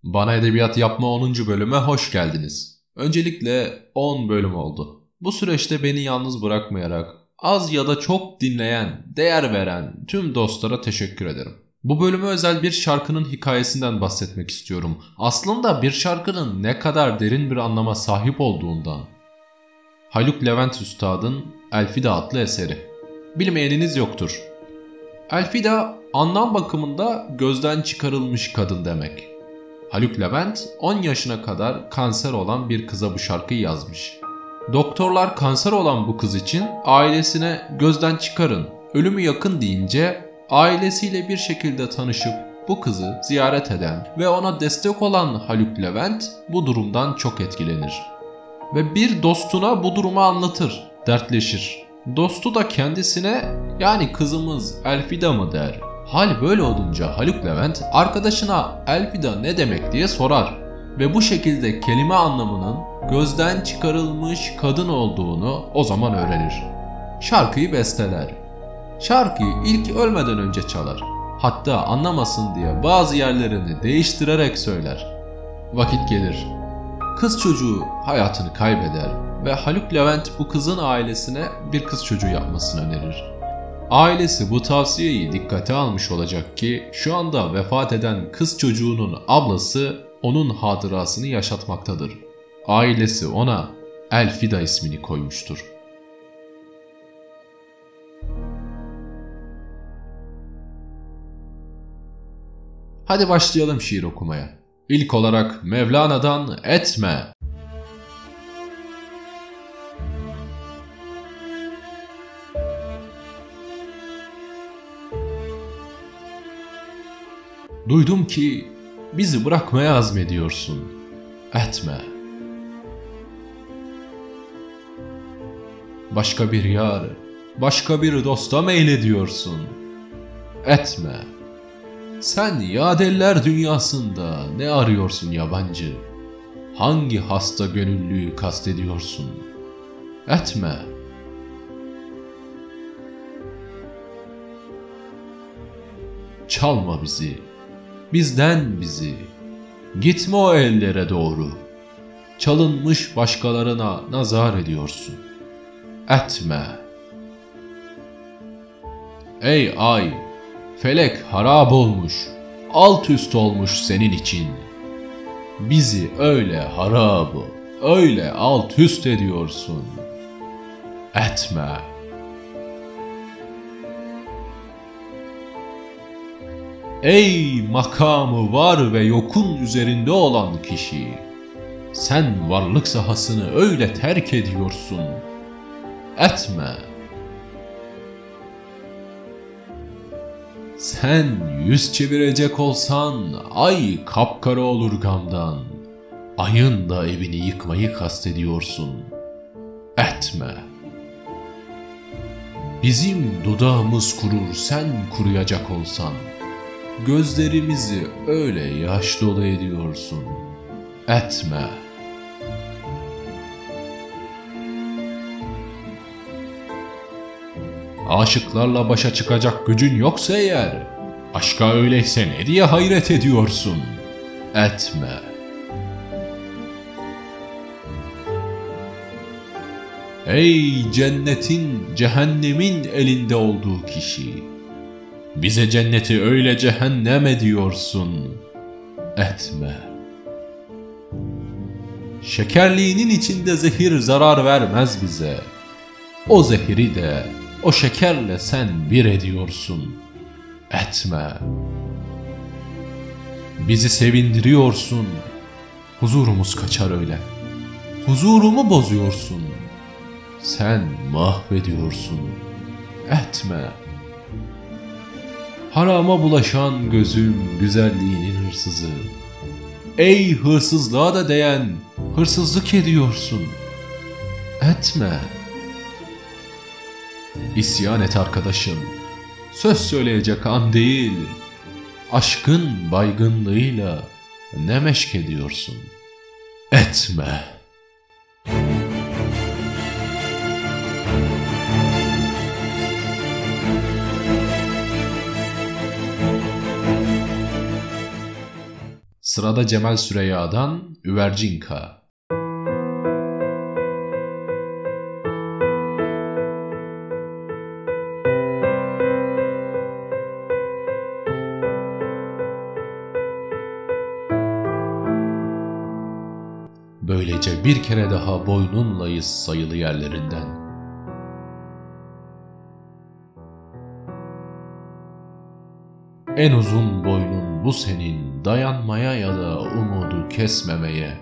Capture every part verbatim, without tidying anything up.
Bana Edebiyat Yapma onuncu bölüme hoş geldiniz. Öncelikle on bölüm oldu. Bu süreçte beni yalnız bırakmayarak az ya da çok dinleyen, değer veren tüm dostlara teşekkür ederim. Bu bölüme özel bir şarkının hikayesinden bahsetmek istiyorum. Aslında bir şarkının ne kadar derin bir anlama sahip olduğundan. Haluk Levent Üstad'ın Elfida adlı eseri. Bilmeyeniniz yoktur. Elfida anlam bakımında gözden çıkarılmış kadın demek. Haluk Levent on yaşına kadar kanser olan bir kıza bu şarkıyı yazmış. Doktorlar kanser olan bu kız için ailesine gözden çıkarın, ölümü yakın deyince ailesiyle bir şekilde tanışıp bu kızı ziyaret eden ve ona destek olan Haluk Levent bu durumdan çok etkilenir. Ve bir dostuna bu durumu anlatır, dertleşir. Dostu da kendisine yani kızımız Elfida mı der. Hal böyle olunca Haluk Levent arkadaşına Elfida ne demek diye sorar ve bu şekilde kelime anlamının gözden çıkarılmış kadın olduğunu o zaman öğrenir. Şarkıyı besteler. Şarkıyı ilk ölmeden önce çalar. Hatta anlamasın diye bazı yerlerini değiştirerek söyler. Vakit gelir. Kız çocuğu hayatını kaybeder ve Haluk Levent bu kızın ailesine bir kız çocuğu yapmasını önerir. Ailesi bu tavsiyeyi dikkate almış olacak ki şu anda vefat eden kız çocuğunun ablası onun hatırasını yaşatmaktadır. Ailesi ona Elfida ismini koymuştur. Hadi başlayalım şiir okumaya. İlk olarak Mevlana'dan Etme. Duydum ki bizi bırakmaya azmediyorsun. Etme. Başka bir yar, başka bir dosta meylediyorsun. Etme. Sen yadeller dünyasında ne arıyorsun yabancı? Hangi hasta gönüllüyü kastediyorsun? Etme. Çalma bizi, bizden bizi. Gitme o ellere doğru. Çalınmış başkalarına nazar ediyorsun. Etme. Ey ay, felek harap olmuş, alt üst olmuş senin için. Bizi öyle harabı, öyle alt üst ediyorsun. Etme. Ey makamı var ve yokun üzerinde olan kişi, sen varlık sahasını öyle terk ediyorsun. Etme. Sen yüz çevirecek olsan ay kapkara olur gamdan. Ayın da evini yıkmayı kastediyorsun. Etme. Bizim dudağımız kurur sen kuruyacak olsan. Gözlerimizi öyle yaş dolu ediyorsun. Etme. Aşıklarla başa çıkacak gücün yoksa eğer, aşka öyleyse ne diye hayret ediyorsun? Etme. Ey cennetin, cehennemin elinde olduğu kişi, bize cenneti öyle cehennem ediyorsun. Etme. Şekerliğinin içinde zehir zarar vermez bize. O zehiri de o şekerle sen bir ediyorsun. Etme. Bizi sevindiriyorsun. Huzurumuz kaçar öyle. Huzurumu bozuyorsun. Sen mahvediyorsun. Etme. Harama bulaşan gözüm güzelliğinin hırsızı. Ey hırsızlığa da değen, hırsızlık ediyorsun. Etme. İsyan et arkadaşım. Söz söyleyecek an değil. Aşkın baygınlığıyla ne meşk ediyorsun? Etme. Sırada Cemal Süreyya'dan Üvercinka. Böylece bir kere daha boynunlayız sayılı yerlerinden. En uzun boynun bu senin, dayanmaya ya da umudu kesmemeye.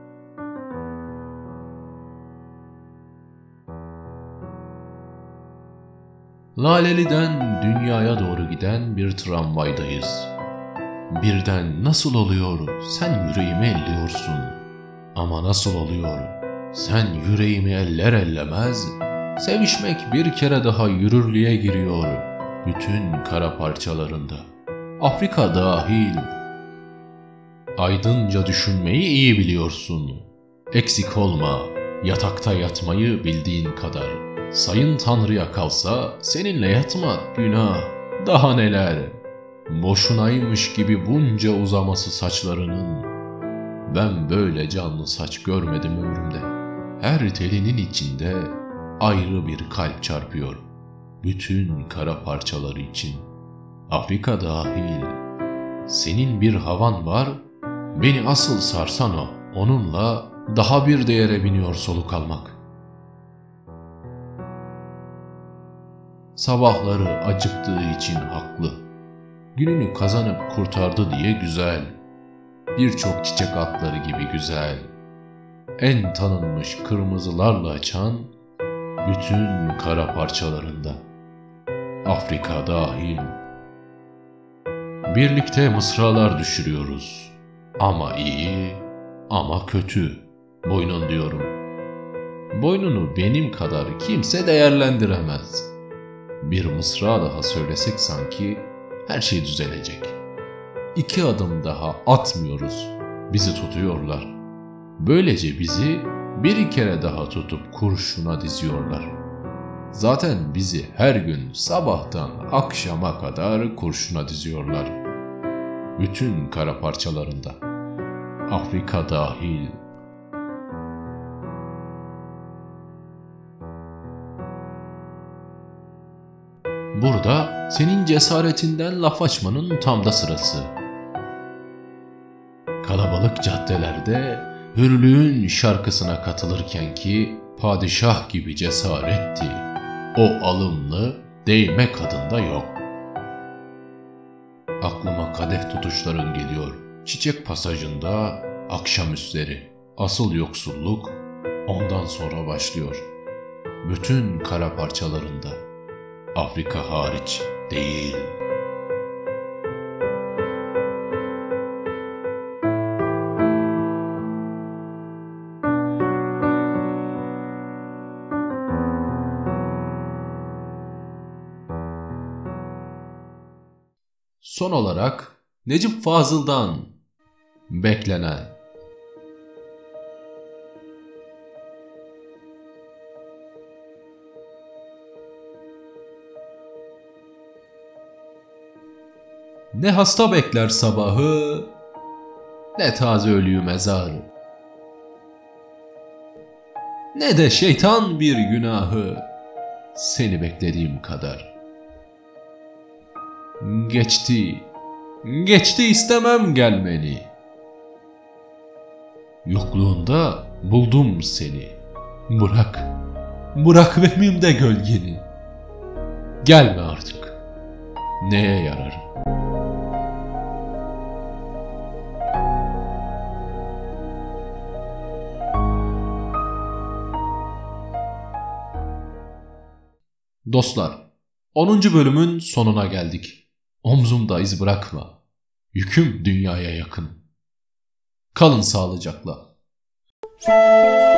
Laleli'den dünyaya doğru giden bir tramvaydayız. Birden nasıl oluyor, sen yüreğimi elliyorsun. Ama nasıl oluyor, sen yüreğimi eller ellemez, sevişmek bir kere daha yürürlüğe giriyor bütün kara parçalarında. Afrika dahil. Aydınca düşünmeyi iyi biliyorsun. Eksik olma, yatakta yatmayı bildiğin kadar. Sayın Tanrı'ya kalsa seninle yatmak günah. Daha neler? Boşunaymış gibi bunca uzaması saçlarının. Ben böyle canlı saç görmedim ömrümde. Her telinin içinde ayrı bir kalp çarpıyor. Bütün kara parçaları için. Afrika dahil. Senin bir havan var, beni asıl sarsan o. Onunla daha bir değere biniyor soluk almak. Sabahları acıktığı için haklı. Gününü kazanıp kurtardı diye güzel. Birçok çiçek atları gibi güzel. En tanınmış kırmızılarla açan bütün kara parçalarında. Afrika dahil. Birlikte mısralar düşürüyoruz. Ama iyi, ama kötü. Boynun diyorum. Boynunu benim kadar kimse değerlendiremez. Bir mısra daha söylesek sanki her şey düzelecek. İki adım daha atmıyoruz. Bizi tutuyorlar. Böylece bizi bir kere daha tutup kurşuna diziyorlar. Zaten bizi her gün sabahtan akşama kadar kurşuna diziyorlar. Bütün kara parçalarında. Afrika dahil. Burada senin cesaretinden laf açmanın tam da sırası. Kalabalık caddelerde hürlüğün şarkısına katılırken ki padişah gibi cesaretti. O alımlı değme kadında yok. Aklıma kadeh tutuşların geliyor. Çiçek pasajında akşamüstleri. Asıl yoksulluk ondan sonra başlıyor. Bütün kara parçalarında. Afrika hariç değil. Son olarak Necip Fazıl'dan Beklenen. Ne hasta bekler sabahı, ne taze ölüyü mezarı, ne de şeytan bir günahı, seni beklediğim kadar. Geçti, geçti istemem gelmeni. Yokluğunda buldum seni. Bırak, bırak vehmimde gölgeni. Gelme artık, neye yararım? Dostlar, onuncu bölümün sonuna geldik. Omzumda iz bırakma. Yüküm dünyaya yakın. Kalın sağlıcakla.